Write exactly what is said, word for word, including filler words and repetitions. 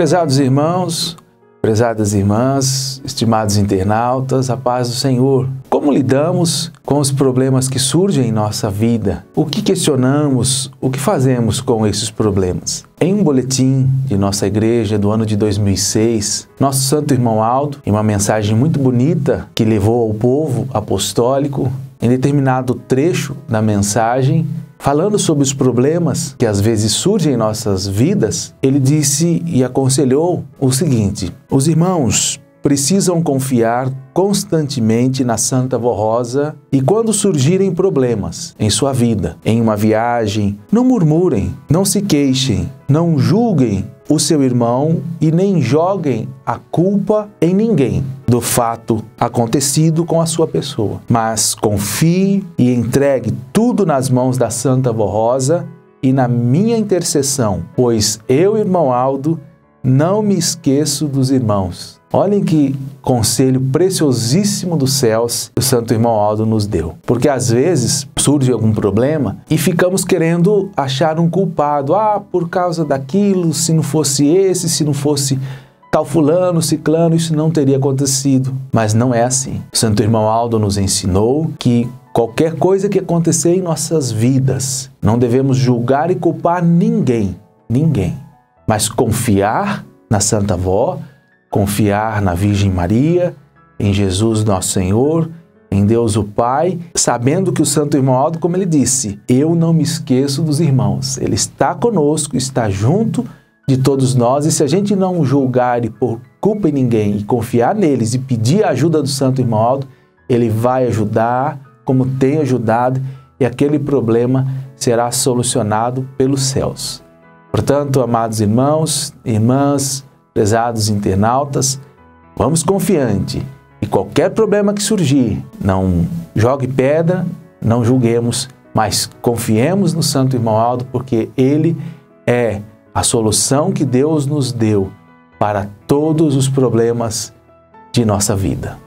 Prezados irmãos, prezadas irmãs, estimados internautas, a paz do Senhor. Como lidamos com os problemas que surgem em nossa vida? O que questionamos? O que fazemos com esses problemas? Em um boletim de nossa igreja do ano de dois mil e seis, nosso santo irmão Aldo, em uma mensagem muito bonita que levou ao povo apostólico, em determinado trecho da mensagem, falando sobre os problemas que às vezes surgem em nossas vidas, ele disse e aconselhou o seguinte: os irmãos precisam confiar constantemente na Santa Vó Rosa e quando surgirem problemas em sua vida, em uma viagem, não murmurem, não se queixem, não julguem o seu irmão e nem joguem a culpa em ninguém do fato acontecido com a sua pessoa. Mas confie e entregue tudo nas mãos da Santa Vó Rosa e na minha intercessão, pois eu, irmão Aldo, não me esqueço dos irmãos. Olhem que conselho preciosíssimo dos céus que o santo irmão Aldo nos deu. Porque às vezes surge algum problema e ficamos querendo achar um culpado. Ah, por causa daquilo, se não fosse esse, se não fosse tal fulano, ciclano, isso não teria acontecido. Mas não é assim. O santo irmão Aldo nos ensinou que qualquer coisa que acontecer em nossas vidas, não devemos julgar e culpar ninguém, ninguém. Mas confiar na Santa Vó, confiar na Virgem Maria, em Jesus nosso Senhor, em Deus o Pai, sabendo que o santo irmão Aldo, como ele disse, eu não me esqueço dos irmãos. Ele está conosco, está junto de todos nós, e se a gente não julgar e pôr culpa em ninguém e confiar neles e pedir a ajuda do santo irmão Aldo, ele vai ajudar como tem ajudado e aquele problema será solucionado pelos céus. Portanto, amados irmãos, irmãs, prezados internautas, vamos confiante e qualquer problema que surgir, não jogue pedra, não julguemos, mas confiemos no santo irmão Aldo, porque ele é a solução que Deus nos deu para todos os problemas de nossa vida.